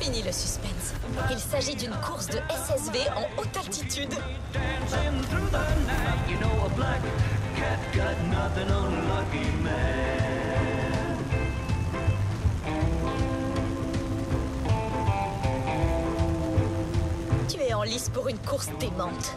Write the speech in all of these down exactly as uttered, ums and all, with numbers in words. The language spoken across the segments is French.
Fini le suspense. Il s'agit d'une course de S S V en haute altitude. Tu es en lice pour une course démente.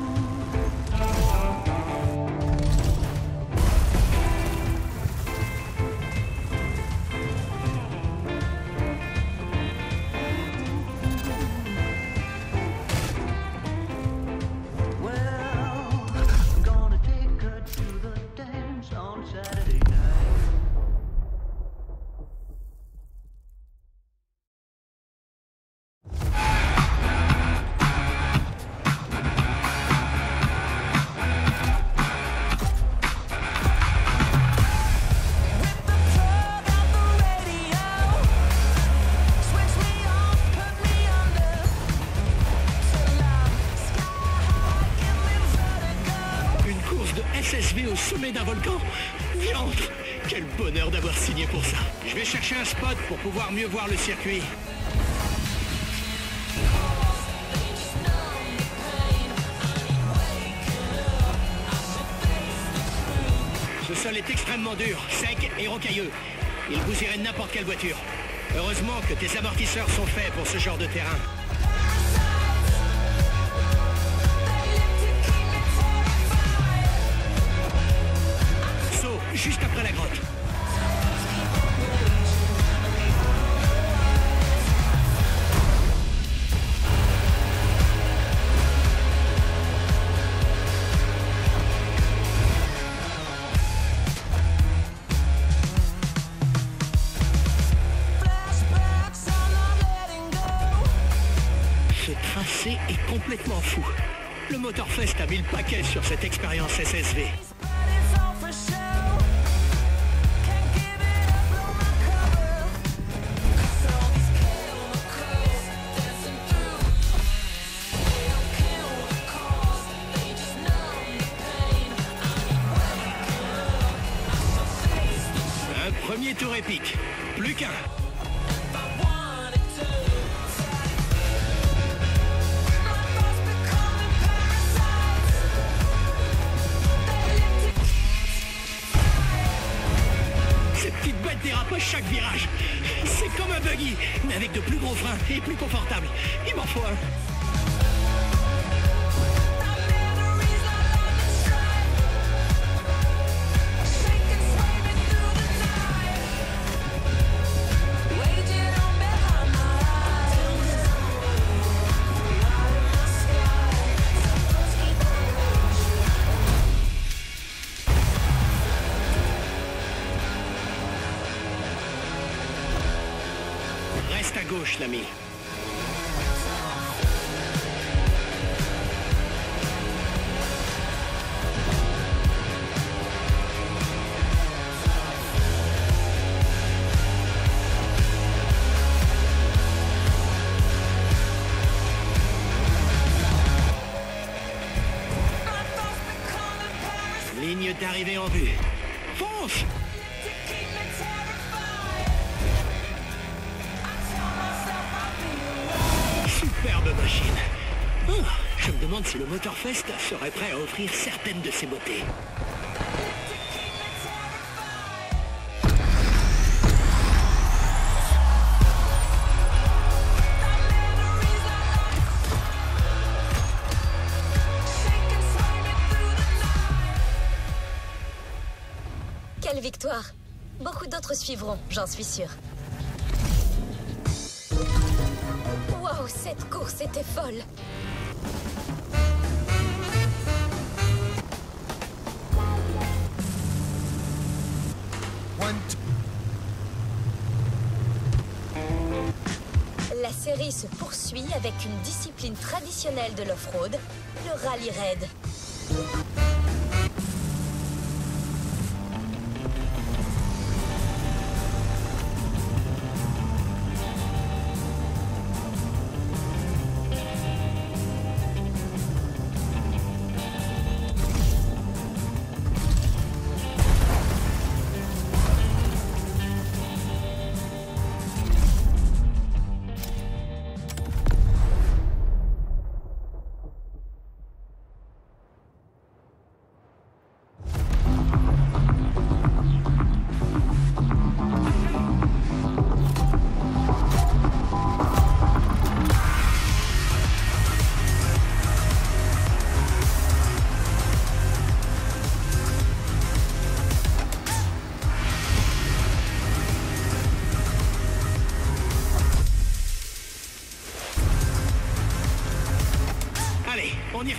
S S V au sommet d'un volcan? Viande! Quel bonheur d'avoir signé pour ça. Je vais chercher un spot pour pouvoir mieux voir le circuit. Ce sol est extrêmement dur, sec et rocailleux. Il bousillerait n'importe quelle voiture. Heureusement que tes amortisseurs sont faits pour ce genre de terrain. Juste après la grotte. Ce tracé est complètement fou. Le Motorfest a mis le paquet sur cette expérience S S V. Premier tour épique, plus qu'un. Cette petite bête dérape à chaque virage. C'est comme un buggy, mais avec de plus gros freins et plus confortable. Il m'en faut un. Reste à gauche, l'ami. Ligne d'arrivée en vue. Fonce! Superbe machine. Oh, je me demande si le Motorfest serait prêt à offrir certaines de ses beautés. Quelle victoire! Beaucoup d'autres suivront, j'en suis sûre. Wow, cette course était folle! La série se poursuit avec une discipline traditionnelle de l'off-road, le rallye raid.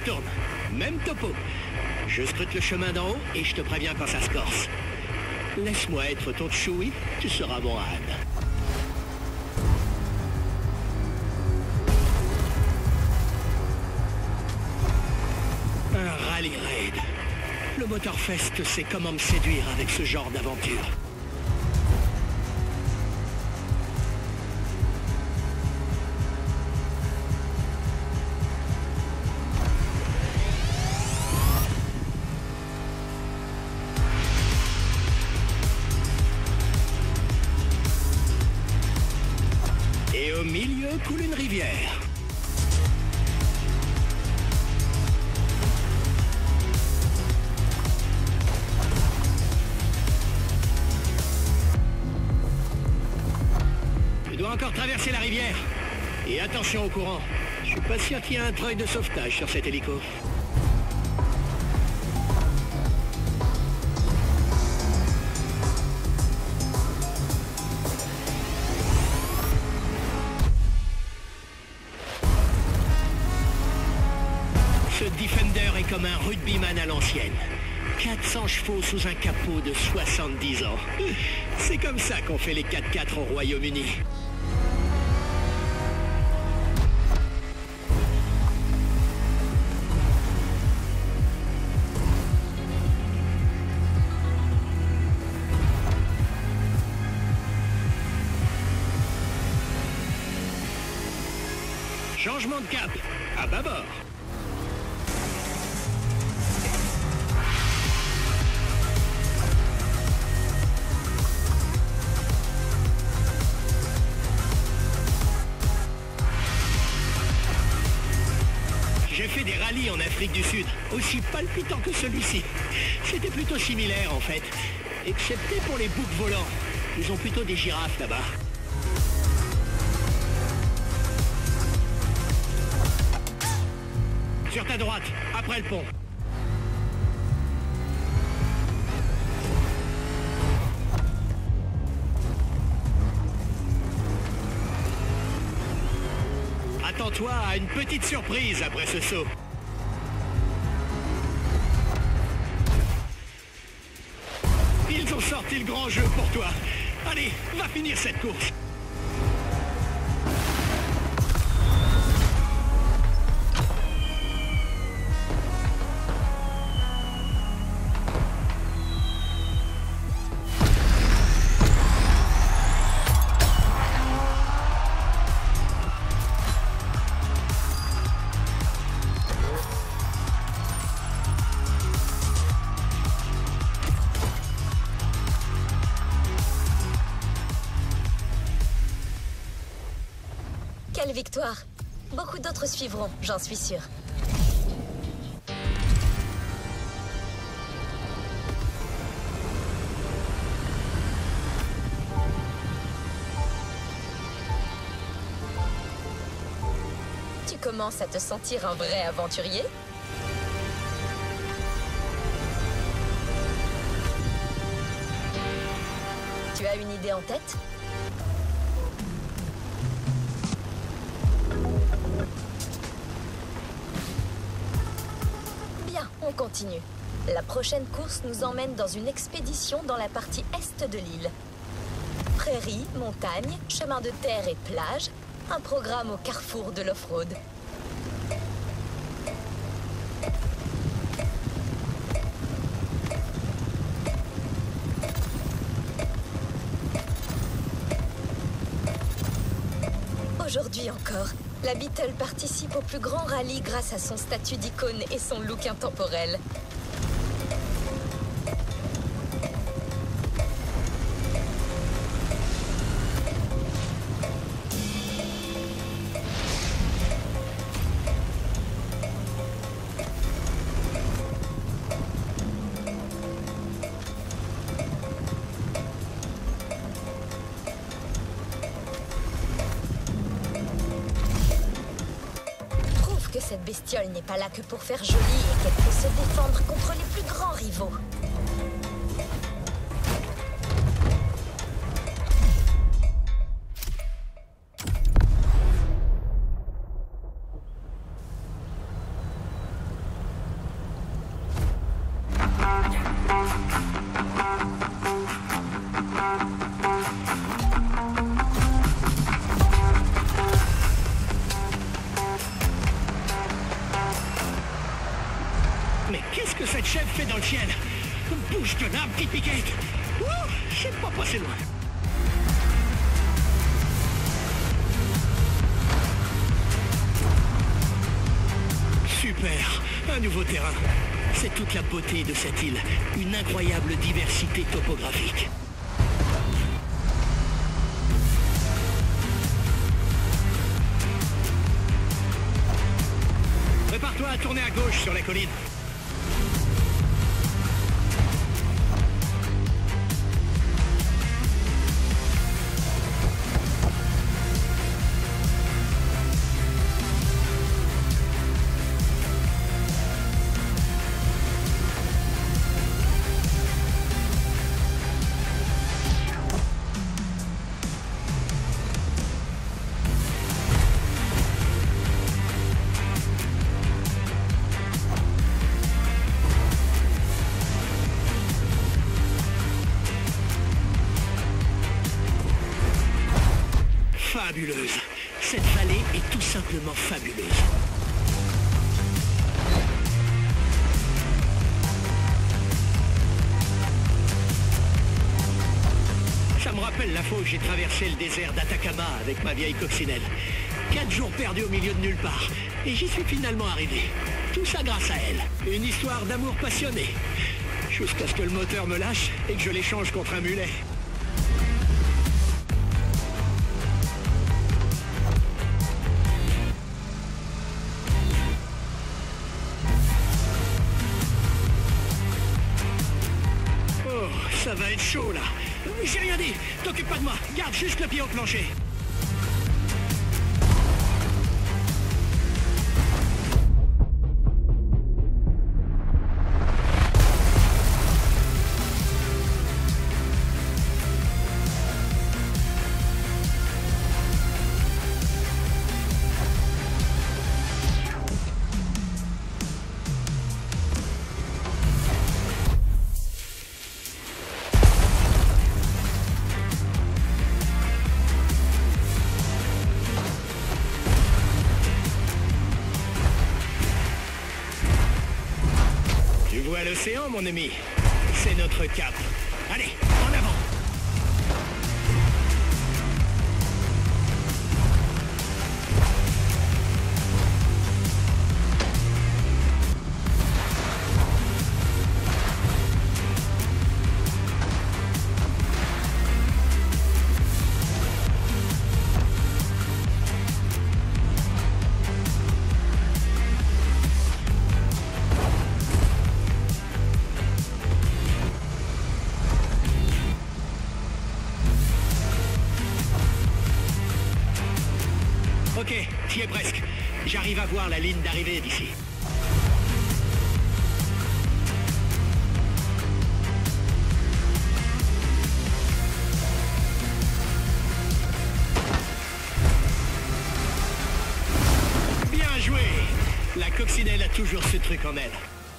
retourne. Même topo. Je scrute le chemin d'en haut et je te préviens quand ça se corse. Laisse-moi être ton choui, tu seras mon âne. Un rallye raid. Le Motorfest sait comment me séduire avec ce genre d'aventure. Et au milieu coule une rivière. Tu dois encore traverser la rivière. Et attention au courant. Je suis pas sûr qu'il y ait un treuil de sauvetage sur cet hélico. Ce Defender est comme un rugbyman à l'ancienne. quatre cents chevaux sous un capot de soixante-dix ans. C'est comme ça qu'on fait les quatre quatre au Royaume-Uni. Changement de cap, à bâbord. J'ai fait des rallyes en Afrique du Sud, aussi palpitants que celui-ci. C'était plutôt similaire en fait, excepté pour les boucs volants. Ils ont plutôt des girafes là-bas. Sur ta droite, après le pont. Attends-toi à une petite surprise après ce saut. Ils ont sorti le grand jeu pour toi. Allez, va finir cette course. Quelle victoire! Beaucoup d'autres suivront, j'en suis sûre. Tu commences à te sentir un vrai aventurier? Tu as une idée en tête? Bien, on continue. La prochaine course nous emmène dans une expédition dans la partie est de l'île. Prairies, montagnes, chemins de terre et plages, un programme au carrefour de l'off-road. Aujourd'hui encore, la Beetle participe au plus grand rallye grâce à son statut d'icône et son look intemporel. Que cette bestiole n'est pas là que pour faire joli et qu'elle peut se défendre contre les plus grands rivaux. Mais qu'est-ce que cette chèvre fait dans le ciel? Bouge de là, petite piquette. Ouh, c'est pas passé loin. Super, un nouveau terrain. C'est toute la beauté de cette île. Une incroyable diversité topographique. Prépare-toi à tourner à gauche sur la colline. Fabuleuse. Cette vallée est tout simplement fabuleuse. Ça me rappelle la fois où j'ai traversé le désert d'Atacama avec ma vieille coccinelle. Quatre jours perdus au milieu de nulle part. Et j'y suis finalement arrivé. Tout ça grâce à elle. Une histoire d'amour passionné. Jusqu'à ce que le moteur me lâche et que je l'échange contre un mulet. Ça va être chaud, là. J'ai rien dit. T'occupe pas de moi. Garde juste le pied au plancher. À l'océan, mon ami. C'est notre cap. Allez, en avant. Ok, t'y es presque. J'arrive à voir la ligne d'arrivée d'ici. Bien joué! La coccinelle a toujours ce truc en elle.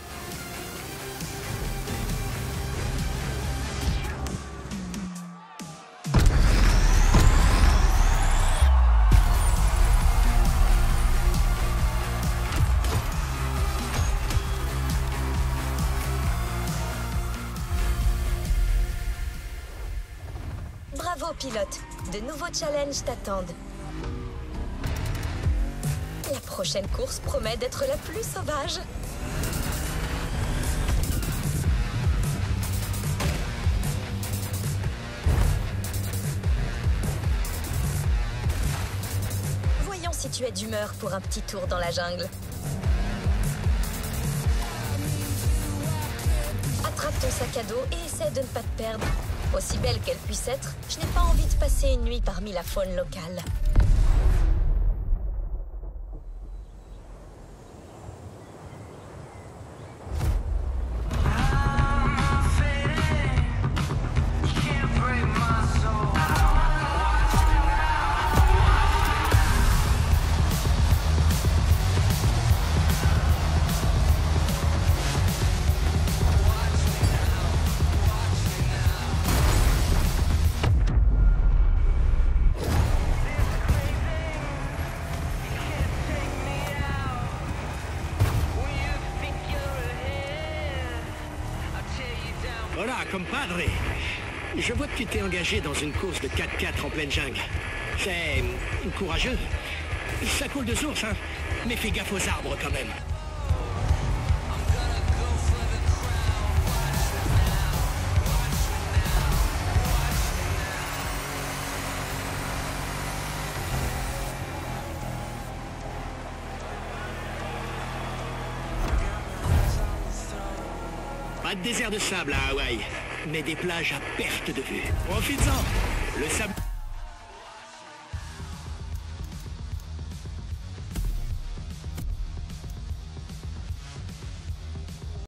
Bravo, pilote. De nouveaux challenges t'attendent. La prochaine course promet d'être la plus sauvage. Voyons si tu es d'humeur pour un petit tour dans la jungle. Attrape ton sac à dos et essaie de ne pas te perdre. Aussi belle qu'elle puisse être, je n'ai pas envie de passer une nuit parmi la faune locale. Voilà, compadre. Je vois que tu t'es engagé dans une course de quatre quatre en pleine jungle. C'est courageux. Ça coule de source, hein. Mais fais gaffe aux arbres quand même. Pas de désert de sable à Hawaï, mais des plages à perte de vue. Profites-en. Le sable...